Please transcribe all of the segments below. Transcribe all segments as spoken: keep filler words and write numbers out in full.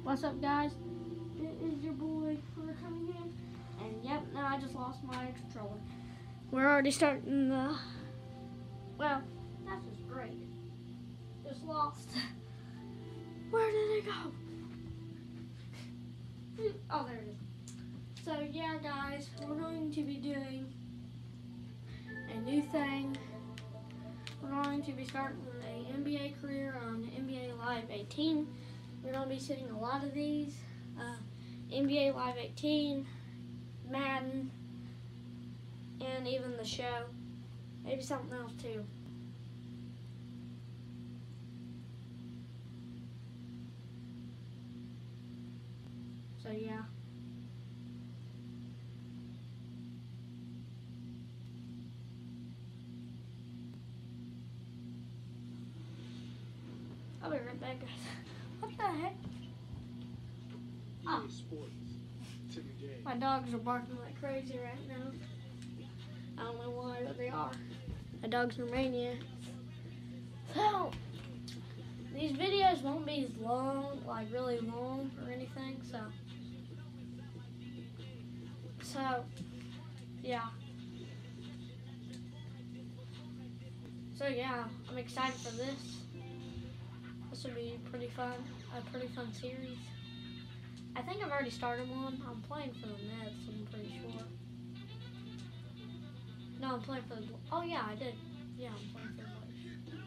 What's up, guys? It is your boy for coming in, and yep, now I just lost my controller. We're already starting the. Well, that's just great. Just lost. Where did it go? Oh, there it is. So yeah, guys, we're going to be doing a new thing. We're going to be starting a N B A career on N B A Live eighteen. We're going to be sitting a lot of these. Uh, N B A Live eighteen, Madden, and even the show. Maybe something else too. So yeah. I'll be right back, guys. What the heck? Oh. My dogs are barking like crazy right now. I don't know why, but they are. My dogs are maniacs. So, these videos won't be as long, like really long or anything, so. So, yeah. So yeah, I'm excited for this. This will be pretty fun, a pretty fun series. I think I've already started one. I'm playing for the Nets, I'm pretty sure. No, I'm playing for the, oh yeah, I did. Yeah, I'm playing for the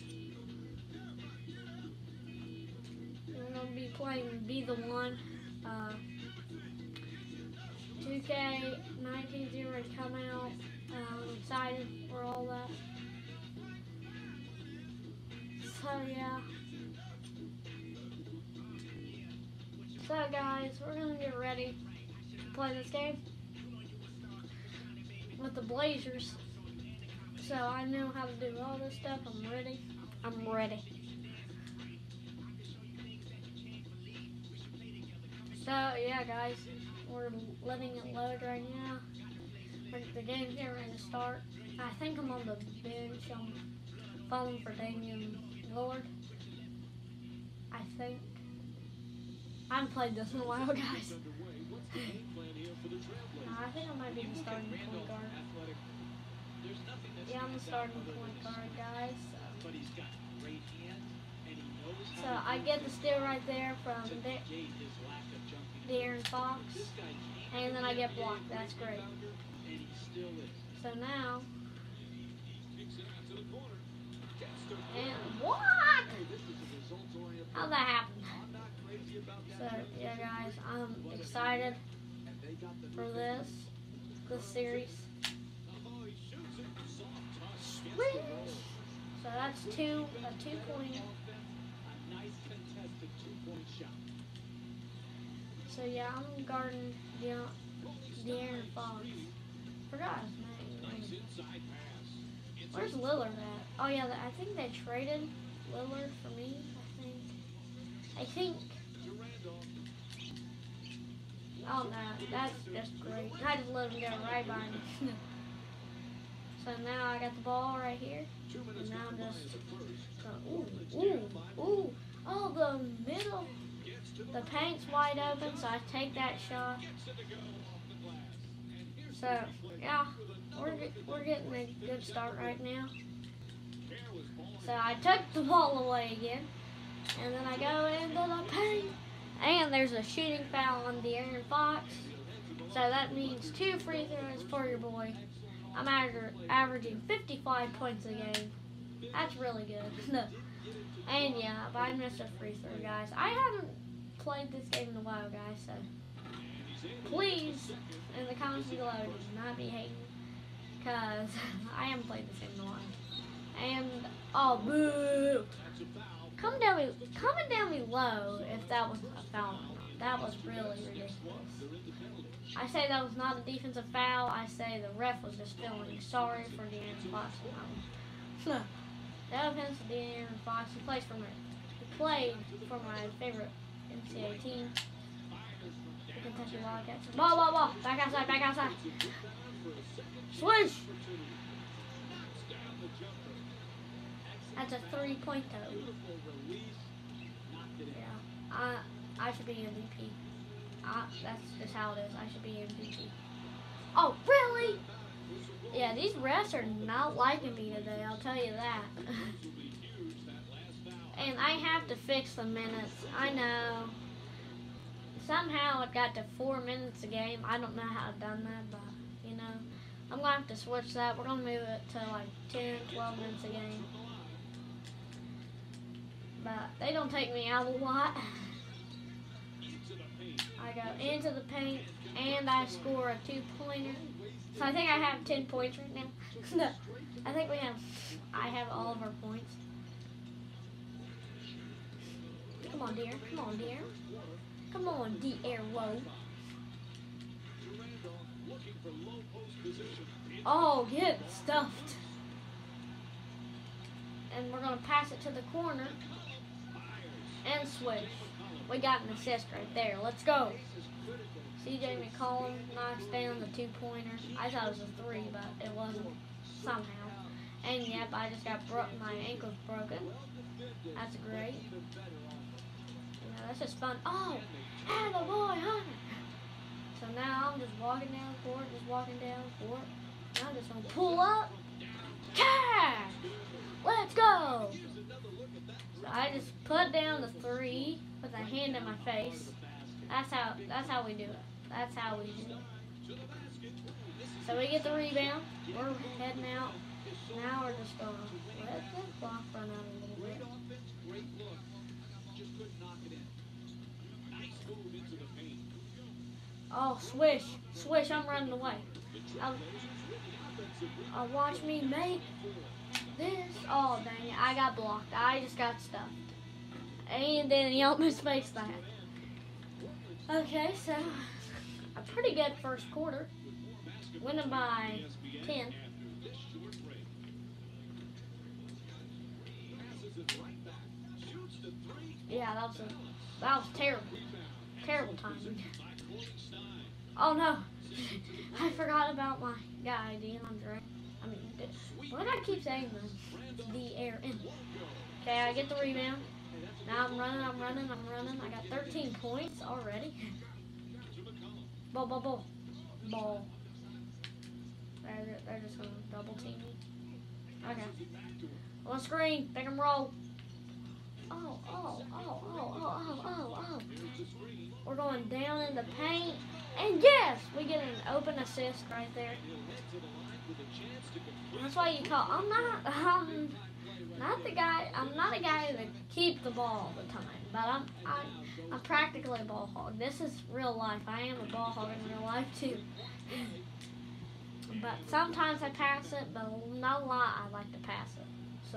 Blazers. We're going to be playing Be The One. Uh, two K nineteen has come out. Uh, I'm excited for all that. So yeah. So guys, we're gonna get ready to play this game with the Blazers. So I know how to do all this stuff. I'm ready. I'm ready. So yeah, guys, we're letting it load right now. The game's getting ready to start. I think I'm on the bench. I'm falling for Damian Lillard. I think. I haven't played this in a while, guys. no, I think I might be the starting point guard. Yeah, I'm the starting point guard, guys. So, so I get the steal right there from De De'Aaron Fox, and then I get blocked. That's great. So now, and what? How'd that happen? So yeah, guys, I'm excited for this this series. Sweet. So that's two a two point. So yeah, I'm guarding De'Aaron Fox. Forgot his name. Where's Lillard at? Oh yeah, I think they traded Lillard for me. I think. I think. Oh no, that's just great. I just let him go right by me. So now I got the ball right here. And now I'm just. Uh, ooh, ooh, ooh. Oh, the middle. The paint's wide open, so I take that shot. So yeah, we're we're getting a good start right now. So I took the ball away again, and then I go into the paint. And there's a shooting foul on De'Aaron Fox. So that means two free throws for your boy. I'm aver averaging fifty-five points a game. That's really good. And yeah, but I missed a free throw, guys. I haven't played this game in a while, guys. So please, in the comments below, do not be hating. Because I haven't played this game in a while. And, oh, boo. Comment down, me, comment down below if that was a foul or not. That was really ridiculous. I say that was not a defensive foul. I say the ref was just feeling sorry for De'Aaron Fox. No offense to De'Aaron Fox. He plays for my, he played for my favorite N C double A team, the Kentucky Wildcats. Ball, ball, ball. Back outside, back outside. Swish. That's a three-pointer. Yeah. I I should be M V P. Uh, that's just how it is. I should be M V P. Oh, really? Yeah, these refs are not liking me today, I'll tell you that. And I have to fix the minutes. I know. Somehow it got to four minutes a game. I don't know how I've done that, but, you know. I'm going to have to switch that. We're going to move it to like ten, twelve minutes a game. But they don't take me out a lot. I go into the paint, and I score a two-pointer. So I think I have ten points right now. No, I think we have, I have all of our points. Come on, dear. Come on, dear. Come on, dear. Whoa. Oh, get stuffed. And we're going to pass it to the corner. And switch. We got an assist right there. Let's go. C J McCollum knocks down the two-pointer. I thought it was a three, but it wasn't somehow. And yep, I just got bro my ankle's broken. That's great. You know, that's just fun. Oh, attaboy, Hunter. So now I'm just walking down the court, just walking down the court. And I'm just gonna pull up. Cash! Let's go! So I just put down the three with a hand in my face. That's how that's how we do it. That's how we do it. So we get the rebound. We're heading out. Now we're just gonna let this block run out a little bit. Oh, swish, swish! I'm running away. I'll, I'll watch me make this. Oh dang it! I got blocked. I just got stuffed. And then he almost faced that. Okay, so a pretty good first quarter. Winning by ten. Yeah, that was a, that was terrible. Terrible timing. Oh no. I forgot about my guy, DeAndre. I mean, why do I keep saying this? The air in. Okay, I get the rebound. Now I'm running, I'm running, I'm running. I got thirteen points already. Ball, ball, ball. Ball. They're, they're just going to double team me. Okay. On screen, pick and roll. Oh, oh, oh, oh, oh, oh, oh, oh. We're going down in the paint. And yes, we get an open assist right there. That's why you call, I'm not, I'm not the guy, I'm not a guy that keep the ball all the time, but I'm, I'm, I'm practically a ball hog. This is real life. I am a ball hog in real life too. But sometimes I pass it, but not a lot I like to pass it. So.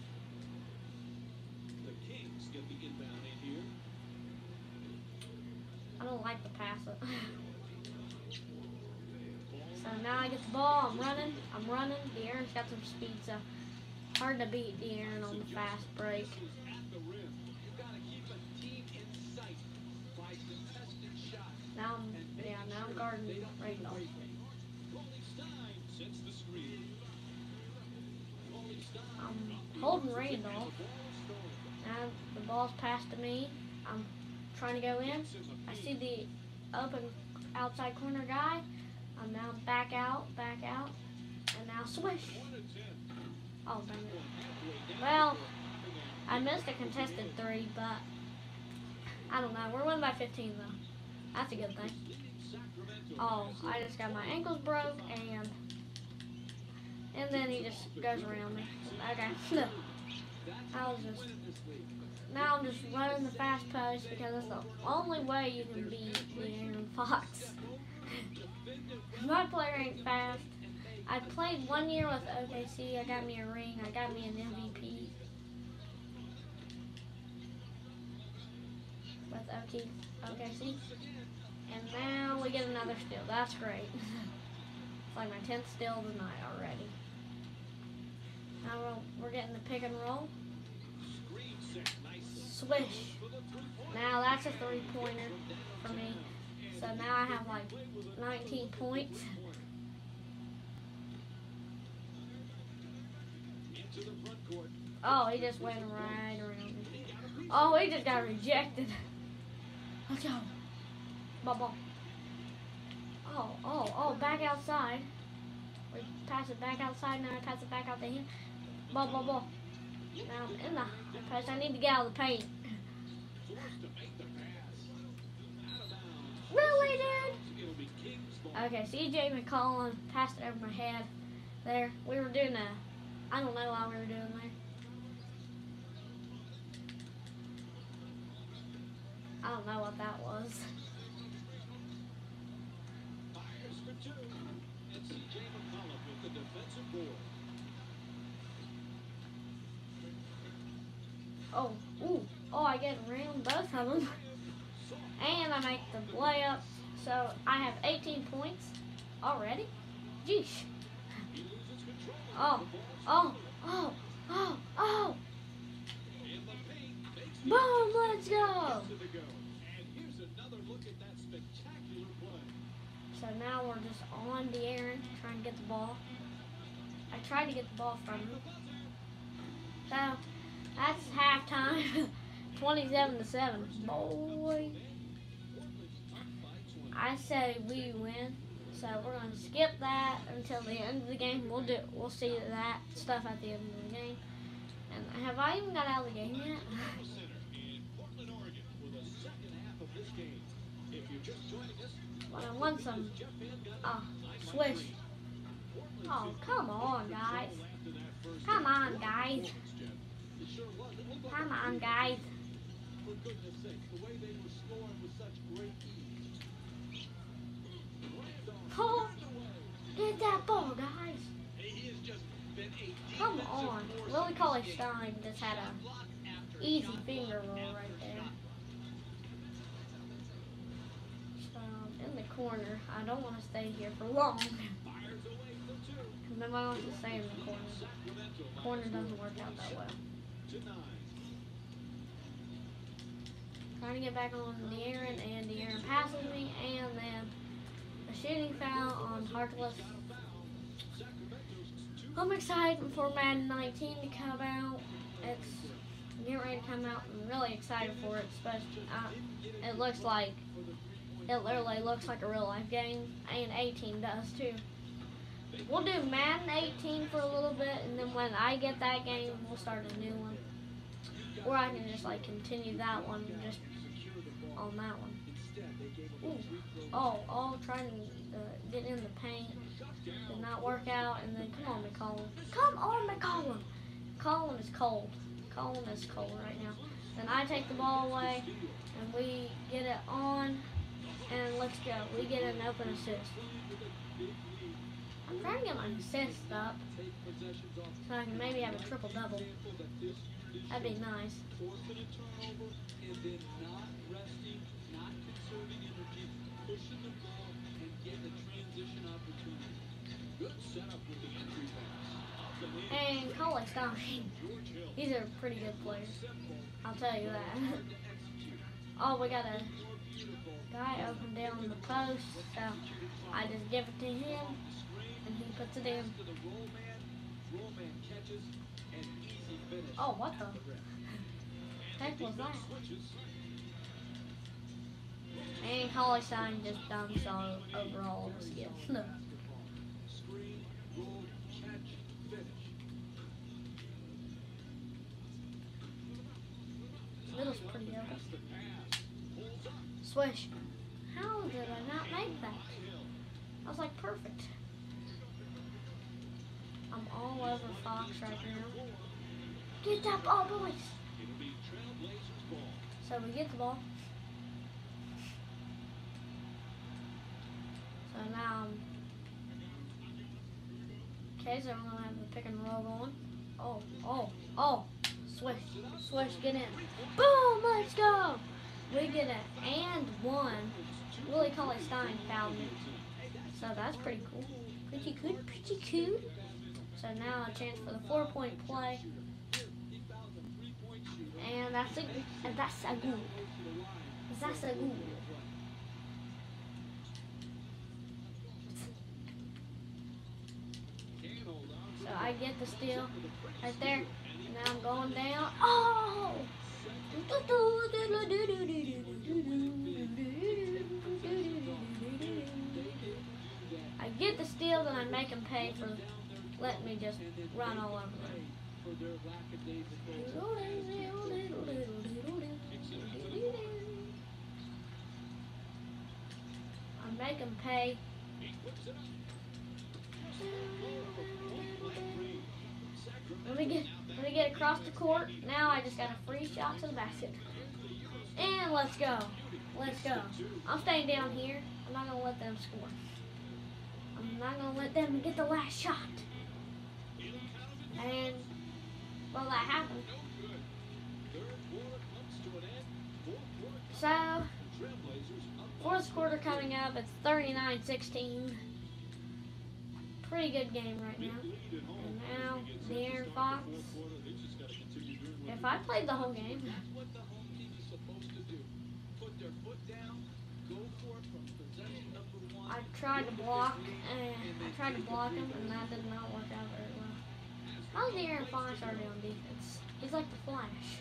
I don't like to pass it. So now I get the ball, I'm running, I'm running. De'Aaron's got some speed, so hard to beat De'Aaron on the fast break. Now I'm, yeah, now I'm guarding Randolph. I'm holding Randolph. Now the ball's passed to me. I'm trying to go in. I see the open outside corner guy. I'm now back out, back out, and now swish. Oh, dang it. Well, I missed a contested three, but I don't know. We're winning by fifteen, though. That's a good thing. Oh, I just got my ankles broke, and and then he just goes around me. Okay. I was just... Now I'm just running the fast post because that's the only way you can beat De'Aaron Fox. My player ain't fast. I played one year with O K C. I got me a ring. I got me an M V P. With O K C. And now we get another steal. That's great. It's like my tenth steal of the night already. Now we're, we're getting the pick and roll. Swish. Now that's a three-pointer for me. So now I have like nineteen points. Oh, he just went right around me. Oh, he just got rejected. Let's go. Ball, ball. Oh, oh, oh, back outside. We pass it back outside, now I pass it back out to him. Ball, ball, ball. Now I'm in the pass. I need to get out of the paint. Really, dude? Okay, C J McCollum passed it over my head there. We were doing a, I don't know why we were doing there. I don't know what that was. Oh, ooh, oh, I get around both of them. And I make the layup. So I have eighteen points already. Jeesh. Oh, oh, oh, oh, oh. Boom, let's go. So now we're just on De'Aaron trying to get the ball. I tried to get the ball from him. So that's halftime. twenty-seven to seven. Boy. I say we win. So we're gonna skip that until the end of the game. We'll do we'll see that stuff at the end of the game. And have I even got out of the game yet? But I want some uh, swish. Oh, come on, guys. Come on, guys. Come on, guys. Oh, get that ball, guys. Come on. Willie Cauley-Stein just had a easy finger roll right there. In the corner. I don't want to stay here for long. Nobody wants to stay in the corner. The corner doesn't work out that well. Trying to get back on De'Aaron, and De'Aaron passes me, and then a shooting foul on Harkless. I'm excited for Madden nineteen to come out. It's getting ready to come out. I'm really excited for it, especially uh, it looks like It literally looks like a real life game, and eighteen does too. We'll do Madden eighteen for a little bit, and then when I get that game, we'll start a new one. Or I can just like continue that one just on that one. Ooh. Oh, oh, trying to uh, get in the paint. Did not work out, and then come on, McCollum. Come on, McCollum. McCollum is cold. McCollum is cold right now. Then I take the ball away, and we get it on. And let's go. We get an open assist. I'm trying to get my assist up so I can maybe have a triple double. That'd be nice. And Cauley-Stein, these are pretty good players. I'll tell you that. Oh, we got a guy up and down the post, so I just give it to him, and he puts it in. Oh, what the heck was that? And Cauley-Stein just dunks all over all of us again. No. Middle's pretty open. Swish. How did I not make that? I was like perfect. I'm all over Fox right now. Get that ball, boys. So we get the ball. So now, um, okay, so I'm gonna have the pick and roll going. Oh, oh, oh. Swish, swish, get in. Boom, let's go. We get it, and one. Willie Cauley-Stein fouled me. So that's pretty cool. Pretty good, pretty cool. So now a chance for the four-point play. And that's a, and that's a good. That's a good. So I get the steal right there. Now I'm going down. Oh! then I'd make him pay for letting me just run all over them. I'd make him pay. Let me get, let me get across the court. Now I just got a free shot to the basket. And let's go. Let's go. I'm staying down here. I'm not going to let them score. I'm not going to let them get the last shot. And, well, that happened. So, fourth quarter coming up. It's thirty-nine sixteen. Pretty good game right now. And now, De'Aaron Fox. If I played the whole game, I tried to block, and I tried to block him, and that did not work out very well. How's De'Aaron Fox already on defense? He's like the Flash.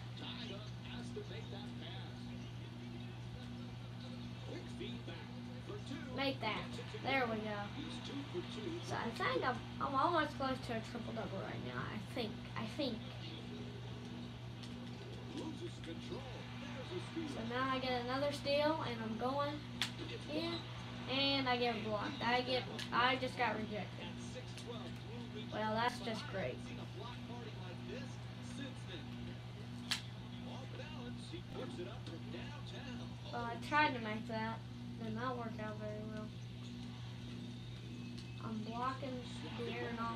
Make that. There we go. So I think I'm, I'm almost close to a triple double right now. I think. I think. So now I get another steal, and I'm going in, and I get blocked. I get. I just got rejected. Well, that's just great. Well, I tried to make that. Did not work out very well. I'm blocking De'Aaron off.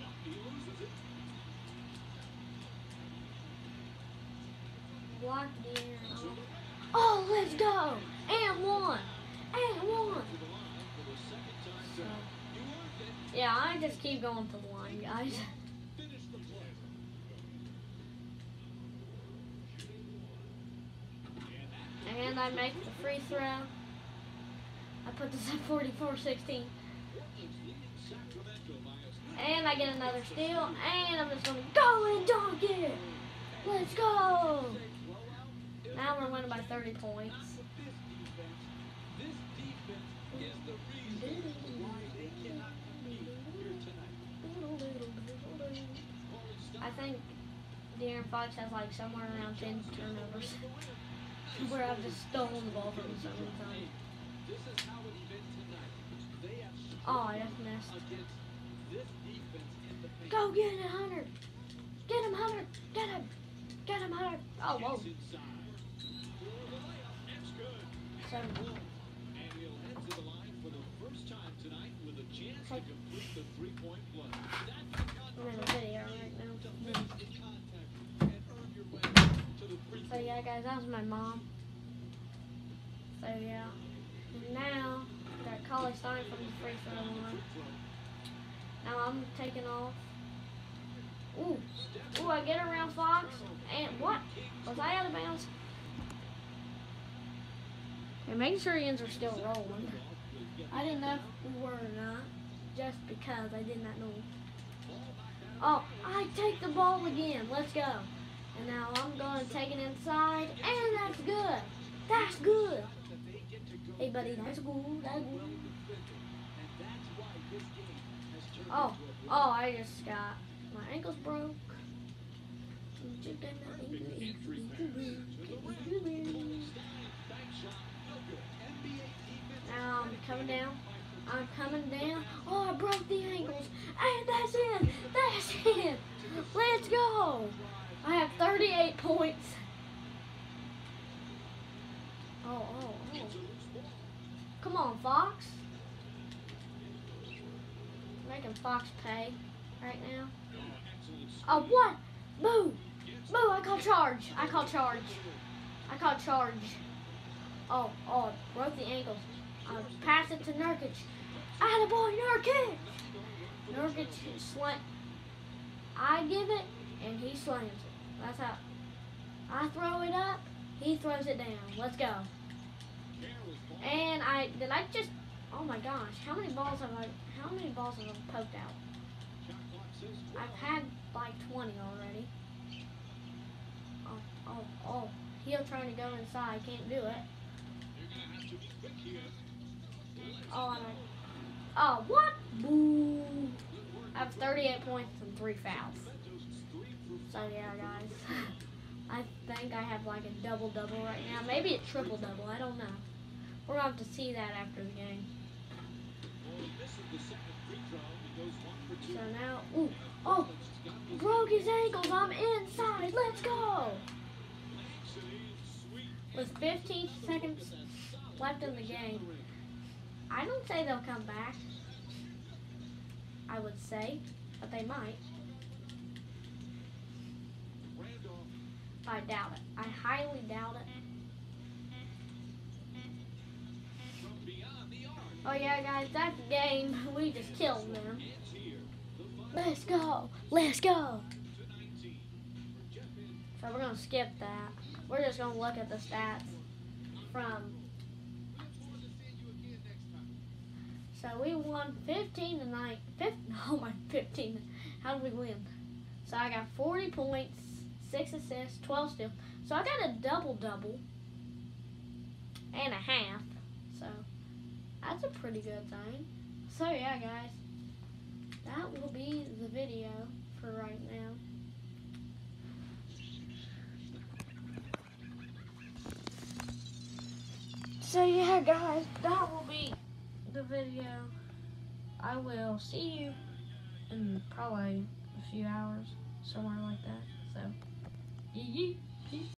Block De'Aaron off. Oh, let's go! And one! And one! So, yeah, I just keep going to the line, guys. And I make the free throw. I put this at forty-four sixteen. And I get another steal. And I'm just going to go and dunk it. Let's go. Now we're winning by thirty points. I think De'Aaron Fox has like somewhere around ten turnovers. Where I've just stolen the ball from him so many times. Oh, I just missed. Go get it, Hunter! Get him, Hunter! Get him! Get him, Hunter! Oh, whoa. Seven. Take. I'm in a video right now. So yeah, guys, that was my mom. So yeah. And now, got Cauley Stein from the free throw line. Now I'm taking off. Ooh. Ooh, I get around Fox. And what? Was I out of bounds? Okay, making sure the ends are still rolling. I didn't know if we were or not. Just because I did not know. Oh, I take the ball again. Let's go. And now I'm going to take it inside. And that's good. That's good. Hey, buddy, that's good. That's good. Oh, oh, I just got my ankles broke. Now I'm coming down. I'm coming down. Oh, I broke the ankles. And that's it. That's it. Let's go. I have thirty-eight points. Oh, oh, oh. Come on, Fox. Making Fox pay right now. Oh, what? Boo. Boo, I call charge. I call charge. I call charge. Oh, oh, broke the ankles. I pass it to Nurkic. Attaboy, Nurkic. Nurkic slant. I give it, and he slams it. That's how. I throw it up, he throws it down. Let's go. And I, did I just, oh my gosh, how many balls have I, how many balls have I poked out? I've had like twenty already. Oh, oh, oh. He'll trying to go inside, can't do it. Oh, and I, oh, what? Boo. I have thirty-eight points and three fouls. So yeah, guys. I think I have like a double-double right now. Maybe a triple-double. I don't know. We're going to have to see that after the game. So now, ooh, oh, broke his ankles. I'm inside. Let's go. With fifteen seconds left in the game, I don't say they'll come back. I would say, but they might. I doubt it. I highly doubt it. Oh yeah, guys, that game, we just killed them. Let's go. Let's go. So we're going to skip that. We're just going to look at the stats from... So we won fifteen to nine. fifteen, oh my, fifteen. How did we win? So I got forty points, six assists, twelve steals. So I got a double-double and a half. So that's a pretty good thing. So yeah, guys, that will be the video for right now. So yeah, guys, that will be the video. I will see you in probably a few hours, somewhere like that. So, yee yee. Peace.